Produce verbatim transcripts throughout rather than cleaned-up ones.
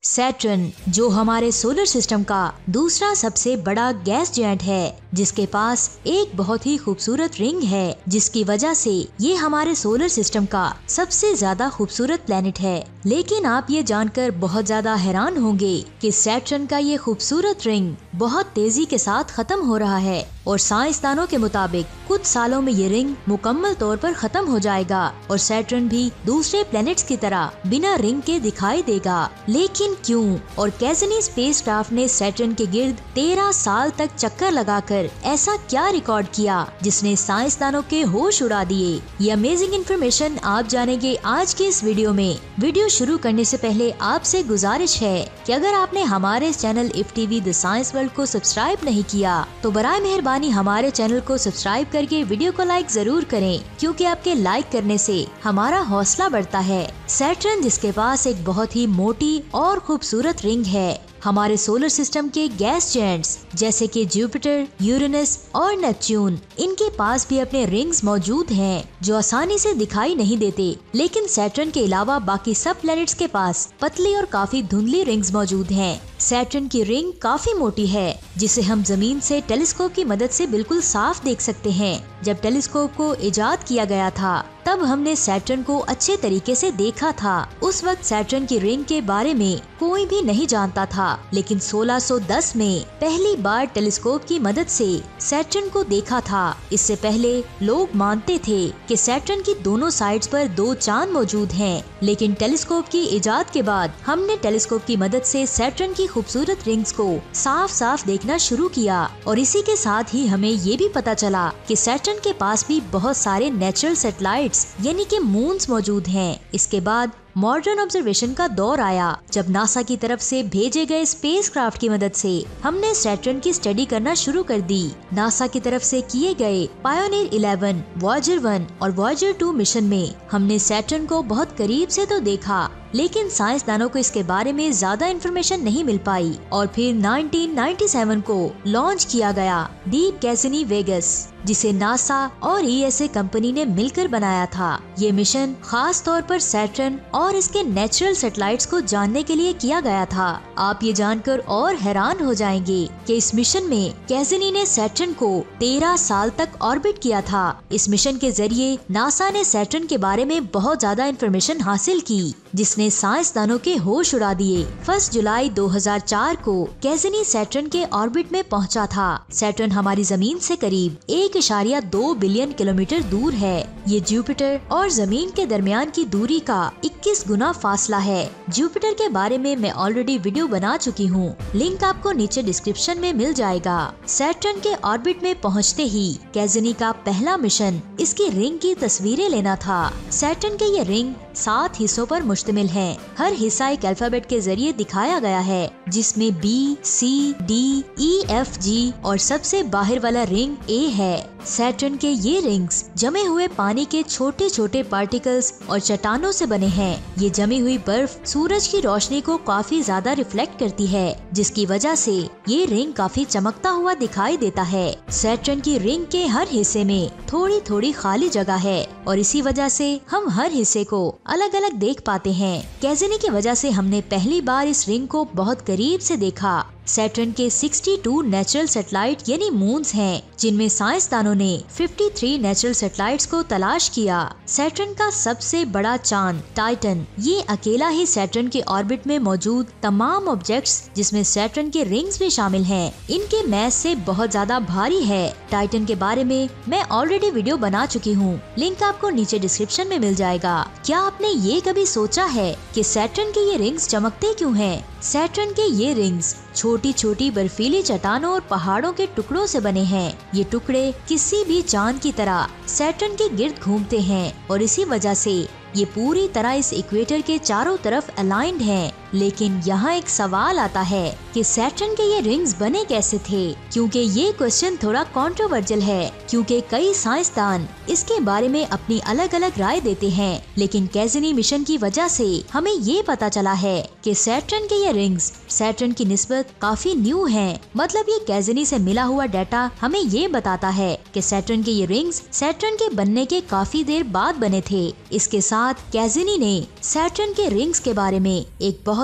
Saturn, जो हमारे solar system का दूसरा सबसे बड़ा गैस जायंट है, जिसके पास एक बहुत ही खूबसूरत रिंग है, जिसकी वजह से ये हमारे सोलर सिस्टम का सबसे ज्यादा खूबसूरत प्लेनेट है। लेकिन आप ये जानकर बहुत ज्यादा हैरान होंगे कि सैटर्न का ये खूबसूरत रिंग बहुत तेजी के साथ खत्म हो रहा है और साइंसदानों के मुताबिक कुछ सालों में ये रिंग मुकम्मल तौर पर खत्म हो जाएगा और सैटर्न भी दूसरे प्लैनेट्स की तरह बिना रिंग के दिखाई देगा। लेकिन क्यों और कैसिनी स्पेसक्राफ्ट ने सैटर्न के गिर्द तेरह साल तक चक्कर लगाकर ऐसा क्या रिकॉर्ड किया जिसने साइंसदानों के होश उड़ा दिए? ये अमेजिंग इन्फॉर्मेशन आप जानेंगे आज की इस वीडियो में। वीडियो शुरू करने से पहले आपसे गुजारिश है कि अगर आपने हमारे channel if TV the science world को सब्सक्राइब नहीं किया तो बराए मेहरबानी हमारे चैनल को सब्सक्राइब करके वीडियो को लाइक जरूर करें, क्योंकि आपके लाइक करने से हमारा हौसला बढ़ता है। सैटर्न, जिसके पास एक बहुत ही मोटी और खूबसूरत रिंग है, हमारे सोलर सिस्टम के गैस जायंट्स जैसे कि जुपिटर, यूरेनस और नेपच्यून, इनके पास भी अपने रिंग्स मौजूद हैं जो आसानी से दिखाई नहीं देते। लेकिन सैटर्न के अलावा बाकी सब प्लैनेट्स के पास पतली और काफी धुंधली रिंग्स मौजूद हैं। सैटर्न की रिंग काफी मोटी है, जिसे हम जमीन से टेलीस्कोप की मदद से बिल्कुल साफ देख सकते हैं। जब टेलीस्कोप को इजाद किया गया था तब हमने सैटर्न को अच्छे तरीके से देखा था। उस वक्त सैटर्न की रिंग के बारे में कोई भी नहीं जानता था, लेकिन सोलह सौ दस में पहली बार टेलीस्कोप की मदद से सैटर्न को देखा था। इससे पहले लोग मानते थे कि सैटर्न की दोनों साइड्स पर दो चांद मौजूद हैं, लेकिन टेलीस्कोप की इजाद के बाद हमने टेलीस्कोप की मदद से सैटर्न की खूबसूरत रिंग्स को साफ साफ देखना शुरू किया और इसी के साथ ही हमें ये भी पता चला कि सैटर्न के पास भी बहुत सारे नेचुरल सैटेलाइट्स यानी कि मून्स मौजूद हैं। इसके बाद मॉडर्न ऑब्जर्वेशन का दौर आया, जब नासा की तरफ से भेजे गए स्पेसक्राफ्ट की मदद से हमने सैटर्न की स्टडी करना शुरू कर दी। नासा की तरफ से किए गए पायोनियर इलेवन, वॉयेजर वन और वॉयेजर टू मिशन में हमने सैटर्न को बहुत करीब से तो देखा, लेकिन साइंसदानों को इसके बारे में ज्यादा इन्फॉर्मेशन नहीं मिल पाई और फिर उन्नीस सौ सत्तानवे को लॉन्च किया गया डीप कैसिनी वेगस, जिसे नासा और ई एस ए कंपनी ने मिलकर बनाया था। ये मिशन खास तौर पर सैटर्न और इसके नेचुरल सैटेलाइट्स को जानने के लिए किया गया था। आप ये जानकर और हैरान हो जाएंगे कि इस मिशन में कैसिनी ने सैटर्न को तेरह साल तक ऑर्बिट किया था। इस मिशन के जरिए नासा ने सैटर्न के बारे में बहुत ज्यादा इन्फॉर्मेशन हासिल की, जिसने साइंसदानों के होश उड़ा दिए। फर्स्ट जुलाई दो हज़ार चार को कैसिनी सैटर्न के ऑर्बिट में पहुंचा था। सैटर्न हमारी जमीन से करीब एक इशारिया दो बिलियन किलोमीटर दूर है। ये जुपिटर और जमीन के दरमियान की दूरी का इक्कीस गुना फासला है। जुपिटर के बारे में मैं ऑलरेडी वीडियो बना चुकी हूँ, लिंक आपको नीचे डिस्क्रिप्शन में मिल जाएगा। सैटर्न के ऑर्बिट में पहुँचते ही कैसिनी का पहला मिशन इसकी रिंग की तस्वीरें लेना था। सैटर्न के ये रिंग सात हिस्सों पर मुश्तमिल है। हर हिस्सा एक अल्फाबेट के जरिए दिखाया गया है, जिसमें B, C, D, E, F, G और सबसे बाहर वाला रिंग ए है। सैटर्न के ये रिंग्स जमे हुए पानी के छोटे छोटे पार्टिकल्स और चट्टानों से बने हैं। ये जमी हुई बर्फ सूरज की रोशनी को काफी ज्यादा रिफ्लेक्ट करती है, जिसकी वजह से ये रिंग काफी चमकता हुआ दिखाई देता है। सैटर्न की रिंग के हर हिस्से में थोड़ी थोड़ी खाली जगह है और इसी वजह से हम हर हिस्से को अलग अलग देख पाते हैं। कैसिनी की वजह से हमने पहली बार इस रिंग को बहुत करीब से देखा। सैटर्न के बासठ नेचुरल सैटेलाइट यानी मून्स हैं, जिनमें साइंसदानों ने तिरेपन नेचुरल सैटेलाइट्स को तलाश किया। सैटर्न का सबसे बड़ा चांद टाइटन, ये अकेला ही सैटर्न के ऑर्बिट में मौजूद तमाम ऑब्जेक्ट्स, जिसमें सैटर्न के रिंग्स भी शामिल हैं, इनके मैस से बहुत ज्यादा भारी है। टाइटन के बारे में मैं ऑलरेडी वीडियो बना चुकी हूँ, लिंक आपको नीचे डिस्क्रिप्शन में मिल जाएगा। क्या आपने ये कभी सोचा है कि सैटर्न के ये रिंग्स चमकते क्यों हैं? सैटर्न के ये रिंग्स छोटी छोटी बर्फीली चट्टानों और पहाड़ों के टुकड़ों से बने हैं। ये टुकड़े किसी भी चांद की तरह सैटर्न के गिर्द घूमते हैं और इसी वजह से ये पूरी तरह इस इक्वेटर के चारों तरफ अलाइंड हैं। लेकिन यहाँ एक सवाल आता है कि सैटर्न के ये रिंग्स बने कैसे थे, क्योंकि ये क्वेश्चन थोड़ा कंट्रोवर्शियल है, क्योंकि कई साइंसदान इसके बारे में अपनी अलग अलग राय देते हैं। लेकिन कैसिनी मिशन की वजह से हमें ये पता चला है कि सैटर्न के ये रिंग्स सैटर्न की निस्बत काफी न्यू हैं। मतलब ये कैसिनी से मिला हुआ डाटा हमें ये बताता है कि सैटर्न के ये रिंग्स सैटर्न के बनने के काफी देर बाद बने थे। इसके साथ कैसिनी ने सैटर्न के रिंग्स के बारे में एक बहुत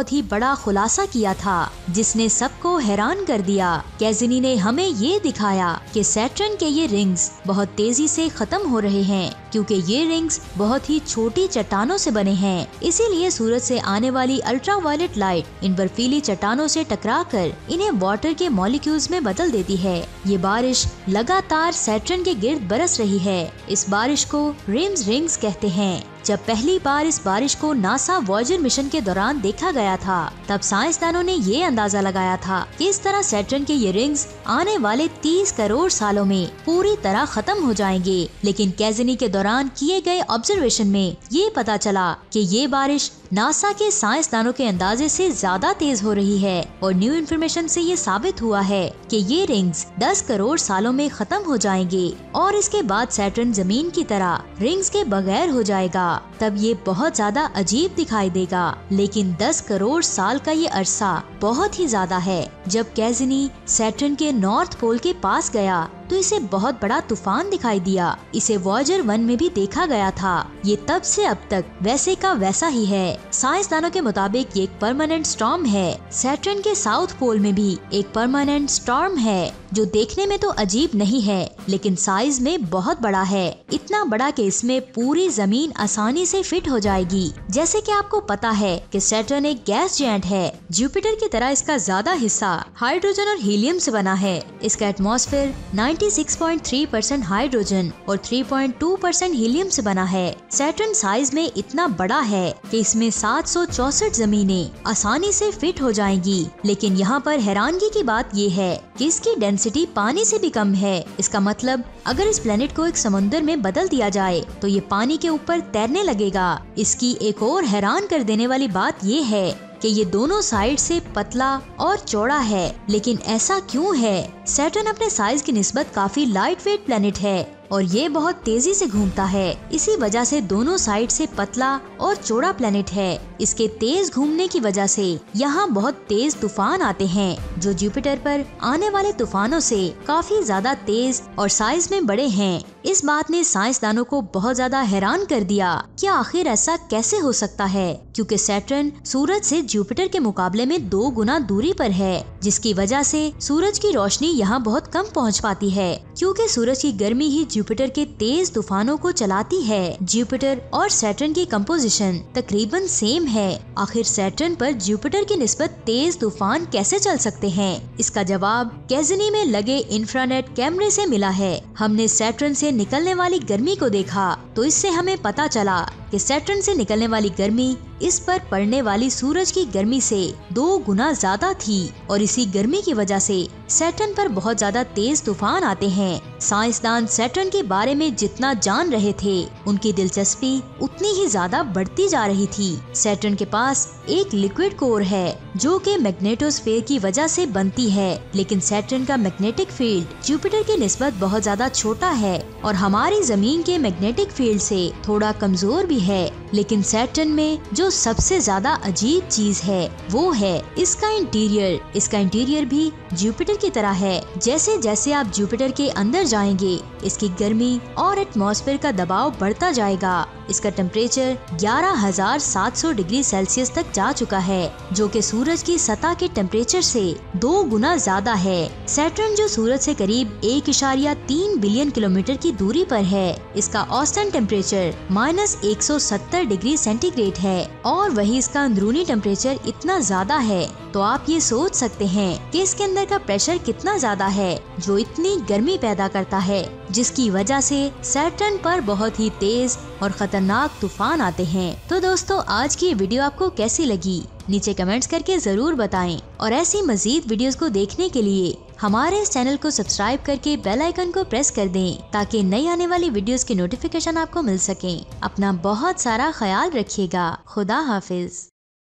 बहुत ही बड़ा खुलासा किया था जिसने सबको हैरान कर दिया। कैसिनी ने हमें ये दिखाया कि सैटर्न के ये रिंग्स बहुत तेजी से खत्म हो रहे हैं क्योंकि ये रिंग्स बहुत ही छोटी चट्टानों से बने हैं। इसीलिए सूरज से आने वाली अल्ट्रावायलेट लाइट इन बर्फीली चट्टानों से टकराकर इन्हें वाटर के मॉलिक्यूल्स में बदल देती है। ये बारिश लगातार सैटर्न के गिर्द बरस रही है। इस बारिश को रिम्स रिंग्स कहते हैं। जब पहली बार इस बारिश को नासा वॉयेजर मिशन के दौरान देखा गया था तब साइंसदानों ने ये अंदाजा लगाया था कि इस तरह सैटर्न के ये रिंग्स आने वाले तीस करोड़ सालों में पूरी तरह खत्म हो जाएंगे। लेकिन कैसिनी के दौरान किए गए ऑब्जर्वेशन में ये पता चला कि ये बारिश नासा के साइंसदानों के अंदाजे से ज्यादा तेज हो रही है और न्यू इन्फॉर्मेशन से ये साबित हुआ है कि ये रिंग्स दस करोड़ सालों में खत्म हो जाएंगे और इसके बाद सैटर्न जमीन की तरह रिंग्स के बगैर हो जाएगा। तब ये बहुत ज्यादा अजीब दिखाई देगा। लेकिन दस करोड़ साल का ये अरसा बहुत ही ज्यादा है। जब कैसिनी सैटर्न के नॉर्थ पोल के पास गया तो इसे बहुत बड़ा तूफान दिखाई दिया। इसे वॉयेजर वन में भी देखा गया था। ये तब से अब तक वैसे का वैसा ही है। साइंसदानों के मुताबिक ये एक परमानेंट स्टॉर्म है। सैटर्न के साउथ पोल में भी एक परमानेंट स्टॉर्म है जो देखने में तो अजीब नहीं है लेकिन साइज में बहुत बड़ा है। इतना बड़ा कि इसमें पूरी जमीन आसानी से फिट हो जाएगी। जैसे कि आपको पता है कि सैटर्न एक गैस जायंट है। जुपिटर की तरह इसका ज्यादा हिस्सा हाइड्रोजन और हीलियम से बना है। इसका एटमॉस्फेयर छियानवे पॉइंट तीन परसेंट हाइड्रोजन और तीन पॉइंट दो परसेंट हीलियम से बना है। सैटर्न साइज में इतना बड़ा है कि इसमें सात सौ चौसठ जमीनें आसानी से फिट हो जाएंगी। लेकिन यहाँ पर हैरानगी की बात ये है कि इसकी डेंसिटी पानी से भी कम है। इसका मतलब अगर इस प्लेनेट को एक समुद्र में बदल दिया जाए तो ये पानी के ऊपर तैरने लगेगा। इसकी एक और हैरान कर देने वाली बात ये है कि ये दोनों साइड से पतला और चौड़ा है। लेकिन ऐसा क्यों है? सैटर्न अपने साइज की निस्बत काफी लाइट वेट प्लेनेट है और ये बहुत तेजी से घूमता है। इसी वजह से दोनों साइड से पतला और चौड़ा प्लेनेट है। इसके तेज घूमने की वजह से यहाँ बहुत तेज तूफान आते हैं जो जुपिटर पर आने वाले तूफानों से काफी ज्यादा तेज और साइज में बड़े हैं। इस बात ने साइंसदानों को बहुत ज्यादा हैरान कर दिया कि आखिर ऐसा कैसे हो सकता है, क्योंकि सैटर्न सूरज से जुपिटर के मुकाबले में दो गुना दूरी पर है, जिसकी वजह से सूरज की रोशनी यहाँ बहुत कम पहुँच पाती है। क्योंकि सूरज की गर्मी ही जुपिटर के तेज तूफानों को चलाती है। जुपिटर और सैटर्न की कंपोजिशन तकरीबन सेम है। आखिर सैटर्न पर जुपिटर की निस्बत तेज तूफान कैसे चल सकते हैं? इसका जवाब कैसिनी में लगे इंफ्रारेड कैमरे से मिला है। हमने सैटर्न से निकलने वाली गर्मी को देखा तो इससे हमें पता चला कि सैटर्न से निकलने वाली गर्मी इस पर पड़ने वाली सूरज की गर्मी से दो गुना ज्यादा थी और इसी गर्मी की वजह से सैटर्न पर बहुत ज्यादा तेज तूफान आते हैं। साइंसदान सैटर्न के बारे में जितना जान रहे थे उनकी दिलचस्पी उतनी ही ज्यादा बढ़ती जा रही थी। सैटर्न के पास एक लिक्विड कोर है जो कि मैग्नेटोस्फीयर की वजह से बनती है, लेकिन सैटर्न का मैग्नेटिक फील्ड जुपिटर की निस्बत बहुत ज्यादा छोटा है और हमारी जमीन के मैग्नेटिक फील्ड से थोड़ा कमजोर भी है। लेकिन सैटर्न में जो सबसे ज्यादा अजीब चीज है वो है इसका इंटीरियर। इसका इंटीरियर भी जुपिटर की तरह है। जैसे जैसे आप जुपिटर के अंदर जाएंगे इसकी गर्मी और एटमॉस्फेयर का दबाव बढ़ता जाएगा। इसका टेम्परेचर ग्यारह हजार सात सौ डिग्री सेल्सियस तक जा चुका है, जो कि सूरज की सतह के टेम्परेचर से दो गुना ज्यादा है। सैटर्न जो सूरज से करीब एक इशारिया तीन बिलियन किलोमीटर की दूरी पर है, इसका औसतन टेम्परेचर माइनस एक सौ सत्तर डिग्री सेंटीग्रेड है और वही इसका अंदरूनी टेम्परेचर इतना ज्यादा है तो आप ये सोच सकते हैं कि इसके अंदर का प्रेशर कितना ज्यादा है जो इतनी गर्मी पैदा करता है, जिसकी वजह से सैटर्न पर बहुत ही तेज और खतरनाक तूफान आते हैं। तो दोस्तों, आज की वीडियो आपको कैसी लगी नीचे कमेंट्स करके जरूर बताएं और ऐसी मजीद वीडियोस को देखने के लिए हमारे इस चैनल को सब्सक्राइब करके बेल आइकन को प्रेस कर दें ताकि नई आने वाली वीडियोस की नोटिफिकेशन आपको मिल सके। अपना बहुत सारा ख्याल रखिएगा। खुदा हाफिज।